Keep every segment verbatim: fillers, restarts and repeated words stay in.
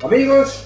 Amigos,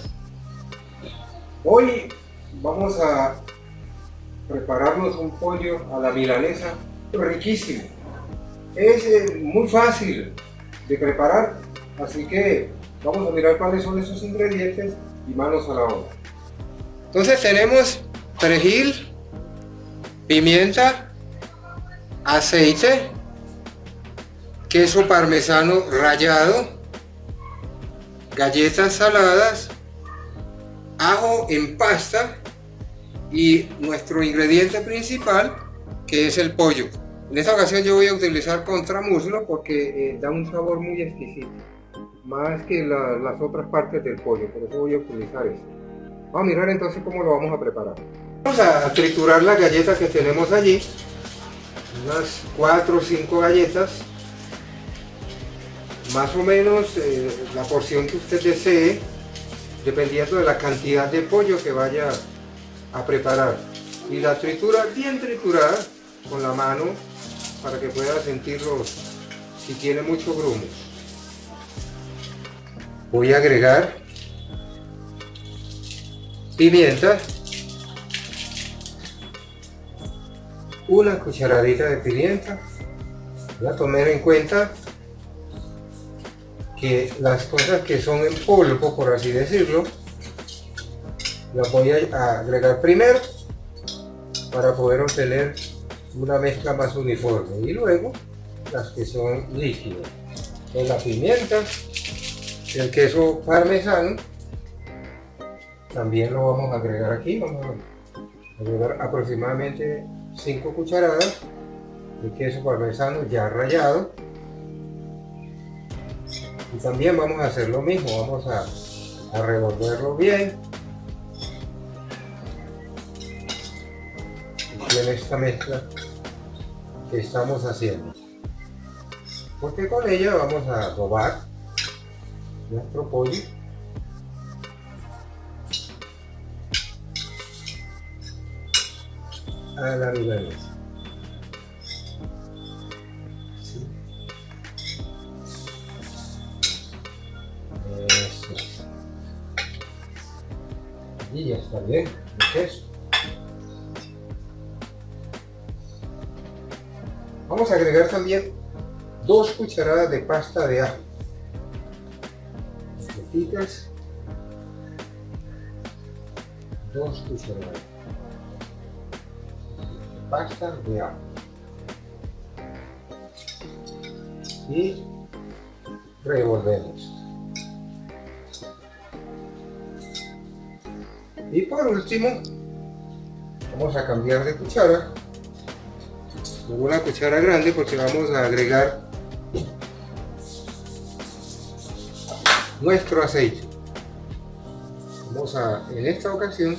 hoy vamos a prepararnos un pollo a la milanesa riquísimo. Es eh, muy fácil de preparar, así que vamos a mirar cuáles son esos ingredientes y manos a la obra. Entonces tenemos perejil, pimienta, aceite, queso parmesano rallado, galletas saladas, ajo en pasta y nuestro ingrediente principal, que es el pollo. En esta ocasión yo voy a utilizar contramuslo porque eh, da un sabor muy exquisito, más que la, las otras partes del pollo, por eso voy a utilizar esto. Vamos a mirar entonces cómo lo vamos a preparar. Vamos a triturar las galletas que tenemos allí, unas cuatro o cinco galletas, más o menos eh, la porción que usted desee, dependiendo de la cantidad de pollo que vaya a preparar. Y la tritura bien triturada con la mano para que pueda sentirlo si tiene mucho grumo. Voy a agregar pimienta, una cucharadita de pimienta. Voy a tomar en cuenta que las cosas que son en polvo, por así decirlo, las voy a agregar primero para poder obtener una mezcla más uniforme, y luego las que son líquidas. Con la pimienta, el queso parmesano también lo vamos a agregar aquí. Vamos a agregar aproximadamente cinco cucharadas de queso parmesano ya rallado. Y también vamos a hacer lo mismo, vamos a, a revolverlo bien en esta mezcla que estamos haciendo, porque con ella vamos a adobar nuestro pollo a la milanesa. Y ya está bien el queso. Vamos a agregar también dos cucharadas de pasta de ajo. Completicas. Dos cucharadas de pasta de ajo. Y revolvemos. Y por último, vamos a cambiar de cuchara con una cuchara grande, porque vamos a agregar nuestro aceite. Vamos a, en esta ocasión,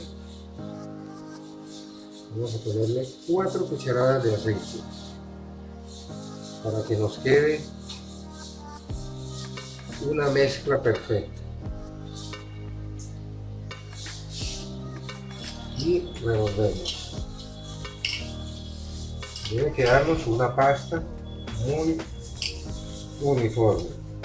vamos a ponerle cuatro cucharadas de aceite para que nos quede una mezcla perfecta. Y revolvemos. Debe quedarnos una pasta muy uniforme.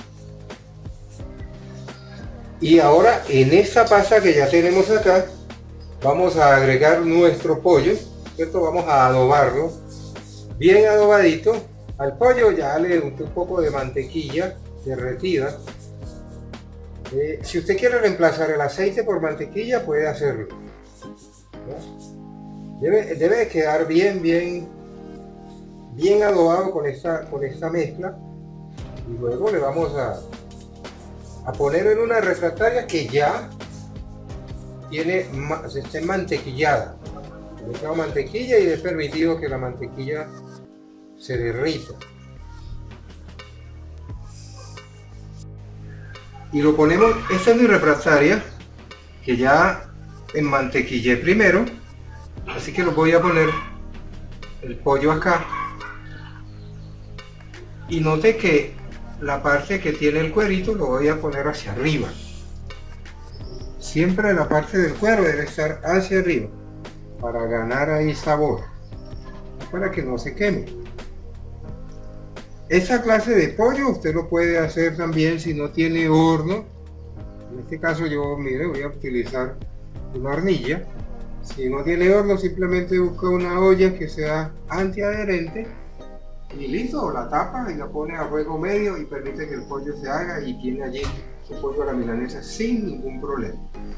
Y ahora en esta pasta que ya tenemos acá, vamos a agregar nuestro pollo, ¿cierto? Vamos a adobarlo bien adobadito. Al pollo ya le unté un poco de mantequilla derretida. Eh, si usted quiere reemplazar el aceite por mantequilla, puede hacerlo. Debe, debe quedar bien, bien, bien adobado con esta, con esta mezcla, y luego le vamos a, a poner en una refractaria que ya tiene, está mantequillada. Le echamos mantequilla y es permitido que la mantequilla se derrita. Y lo ponemos, esta es mi refractaria que ya enmantequillé primero, así que lo voy a poner el pollo acá, y note que la parte que tiene el cuerito lo voy a poner hacia arriba. Siempre la parte del cuero debe estar hacia arriba para ganar ahí sabor, para que no se queme. Esta clase de pollo usted lo puede hacer también si no tiene horno. En este caso yo, mire, voy a utilizar una hornilla. Si no tiene horno, simplemente busca una olla que sea antiadherente y listo, la tapa y la pone a fuego medio y permite que el pollo se haga y tiene allí su pollo a la milanesa sin ningún problema.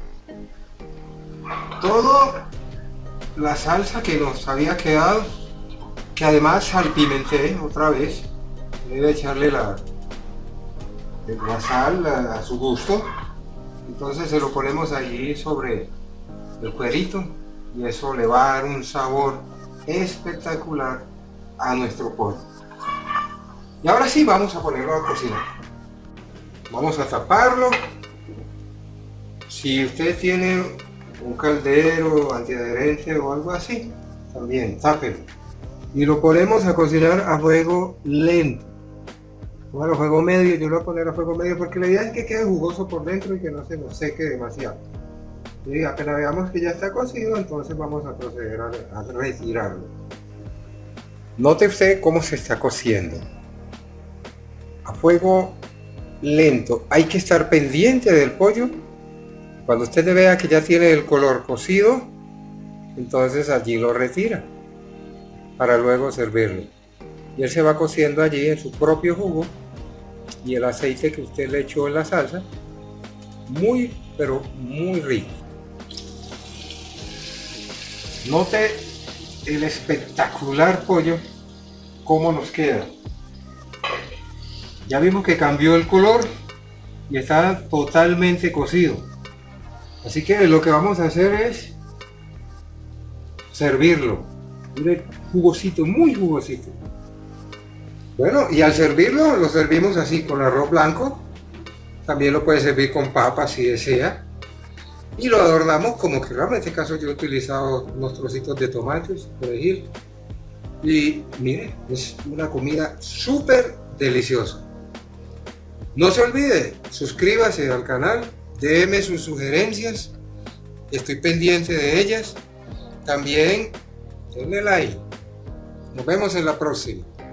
Todo la salsa que nos había quedado, que además salpimenté otra vez, debe echarle la, la sal a, a su gusto. Entonces se lo ponemos allí sobre el cuerito y eso le va a dar un sabor espectacular a nuestro pollo. Y ahora sí vamos a ponerlo a cocinar. Vamos a taparlo. Si usted tiene un caldero antiadherente o algo así, también tápelo. Y lo ponemos a cocinar a fuego lento. Bueno, a fuego medio, yo lo voy a poner a fuego medio porque la idea es que quede jugoso por dentro y que no se nos seque demasiado. Y apenas veamos que ya está cocido, entonces vamos a proceder a, a retirarlo. Note usted cómo se está cociendo. A fuego lento. Hay que estar pendiente del pollo. Cuando usted vea que ya tiene el color cocido, entonces allí lo retira para luego servirlo. Y él se va cociendo allí en su propio jugo y el aceite que usted le echó en la salsa, muy pero muy rico. Note el espectacular pollo cómo nos queda. Ya vimos que cambió el color y está totalmente cocido. Así que lo que vamos a hacer es servirlo. Mire, jugosito, muy jugosito. Bueno, y al servirlo, lo servimos así con arroz blanco. También lo puede servir con papas si desea. Y lo adornamos como queramos. En este caso yo he utilizado unos trocitos de tomates, perejil. Y mire, es una comida súper deliciosa. No se olvide, suscríbase al canal, déme sus sugerencias. Estoy pendiente de ellas. También denle like. Nos vemos en la próxima.